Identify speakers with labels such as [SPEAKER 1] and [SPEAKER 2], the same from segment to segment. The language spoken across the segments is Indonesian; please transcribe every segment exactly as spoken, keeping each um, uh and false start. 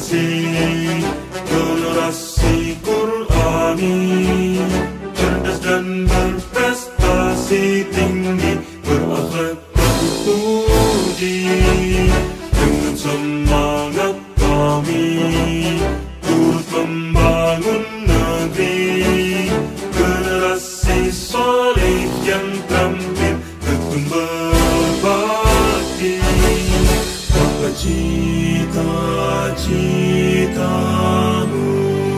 [SPEAKER 1] berpotensi, generasi Qur'ani, cerdas dan berprestasi tinggi, berakhlak terpuji. Dengan semangat kami turut membangun negeri, generasi soleh yang terampil tekun berbakti. Apa cita-citamu?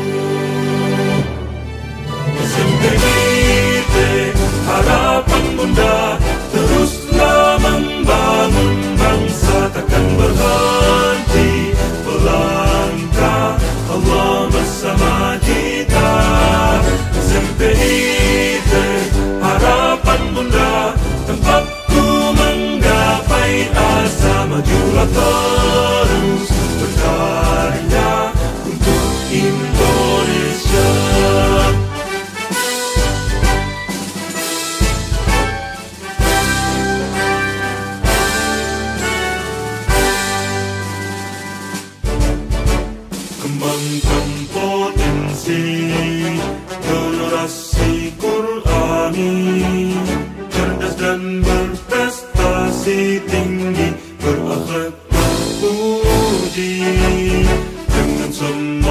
[SPEAKER 1] S M P I T harapan bunda, teruslah membangun bangsa, takkan berhenti melangkah, Allah bersama kita. S M P I T harapan bunda, tempatku menggapai asa, majulah terus berkarya untuk Indonesia. Kembangkan potensi, generasi Qur'ani, cerdas dan berprestasi tinggi, berakhlak terpuji. Dengan semua